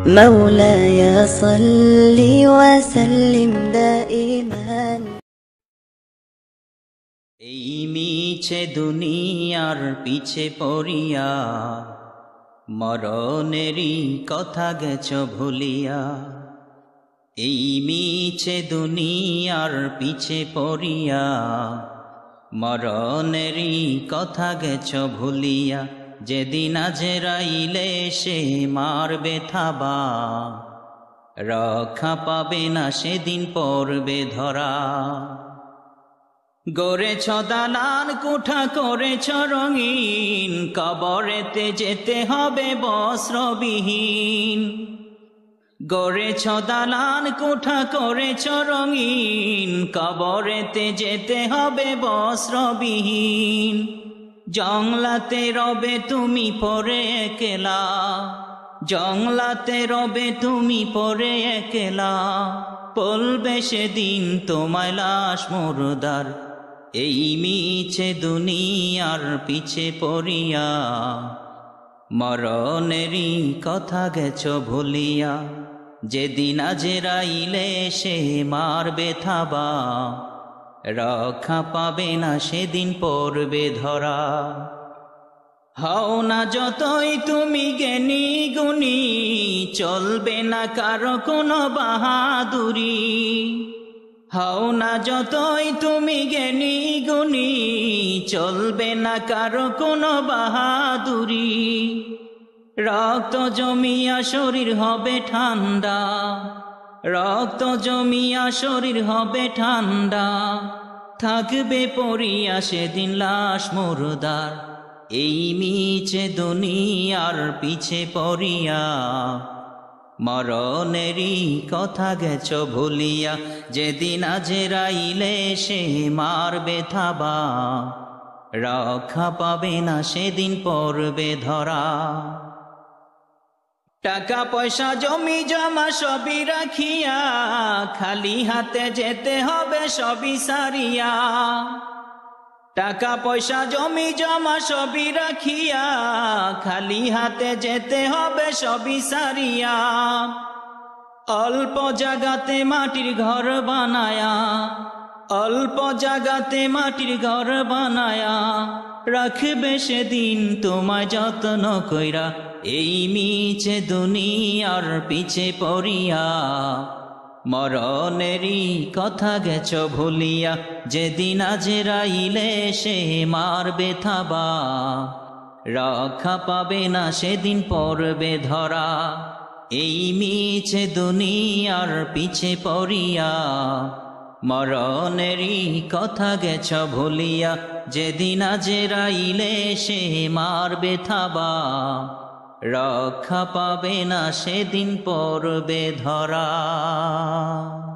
مولاي صل وسلم دائما। এই মিছে দুনিয়ার পিছে পড়িয়া মরণেরই কথা গেছ ভুলিয়া। এই মিছে দুনিয়ার পিছে পড়িয়া মরণেরই কথা গেছ ভুলিয়া। যেদিন আজরাইলে সে মারবে থাবা, রক্ষা পাবে না সেদিন পড়বে ধরা। গড়েছ দালান কোঠা করেছ রঙিন, কবরেতে যেতে হবে বস্ত্রবিহীন। গড়েছ দালান কোঠা করেছ রঙিন, কবরেতে যেতে হবে বস্ত্রবিহীন। জংলাতে রবে তুমি পড়ে একলা, জংলাতে রবে তুমি পড়ে একলা। বলবে সেদিন তোমায় লাশ মুর্দার। এই মিছে দুনিয়ার পিছে পড়িয়া মরণেরই কথা গেছ ভুলিয়া। যেদিন আজরাইলে সে মারবে থাবা, রক্ষা পাবে না সেদিন পড়বে ধরা। হও না যতই তুমি জ্ঞানী গুণী, চলবে না কারো কোনো বাহাদুরি। হও না যতই তুমি জ্ঞানী গুণী, চলবে না কারো কোনো বাহাদুরি। রক্ত জমিয়া শরীর হবে ঠান্ডা, রক্ত জমিয়া শরীর হবে ঠান্ডা। থাকবে পড়িয়া সেদিন লাশ মুর্দার। এই মিছে দুনিয়ার পিছে পড়িয়া মরণেরই কথা গেছ ভুলিয়া। যেদিন আজরাইলে সে মারবে থাবা, রক্ষা পাবে না সেদিন পড়বে ধরা। টাকা পয়সা জমি জমা সবই রাখিয়া, খালি হাতে যেতে হবে সবই সারিয়া। টাকা পয়সা জমি জমা সবই রাখিয়া, খালি হাতে যেতে হবে সবই সারিয়া। অল্প জাগাতে মাটির ঘর বানায়া, অল্প জাগাতে মাটির ঘর বানায়া। রাখবে সেদিন তোমায় যত্ন কইরা। এই মিছে দুনিয়ার পিছে পড়িয়া মরণেরই কথা গেছ ভুলিয়া। যেদিন আজরাইলে সে মারবে থাবা, রক্ষা পাবে না সেদিন পড়বে ধরা। এই মিছে দুনিয়ার পিছে পড়িয়া মরণেরই কথা গেছ ভুলিয়া। যেদিন আজরাইলে সে মারবে থাবা, রক্ষা পাবে না সেদিন পড়বে ধরা।